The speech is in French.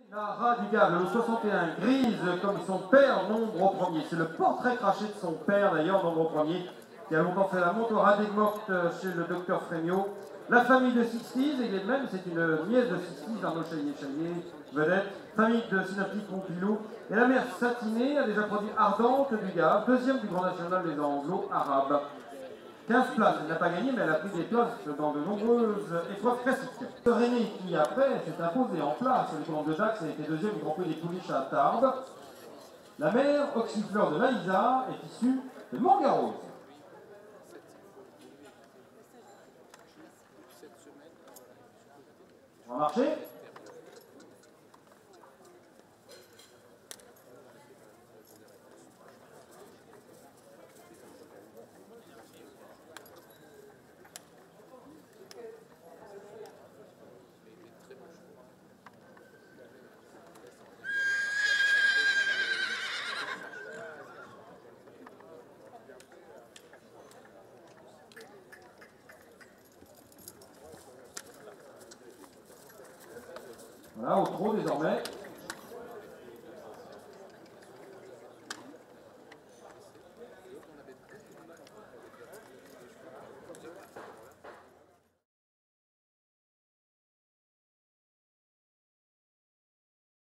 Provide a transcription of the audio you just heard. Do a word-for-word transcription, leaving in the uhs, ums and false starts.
Lara du Gable, le soixante et un, grise comme son père, nombre au premier. C'est le portrait craché de son père, d'ailleurs, nombre au premier, qui a longtemps fait la montre au ras des mortes chez le docteur Frémiot. La famille de Sixties, et même, c'est une nièce de Sixties, Arnaud Chaillet-Chaillet, vedette. Famille de Synaptique Pompilou. Et la mère Satinée a déjà produit Ardente du Gable, deuxième du Grand National des Anglo-Arabes. quinze places, elle n'a pas gagné, mais elle a pris des places dans de nombreuses épreuves classiques. René, qui après s'est imposé en place sur le Grand de Dax, a été deuxième du Grand Prix des Pouliches à Tarbes. La mère, Oxyfleur de Laïsa, est issue de Montgarose. Ça va marcher? Voilà, au trot désormais.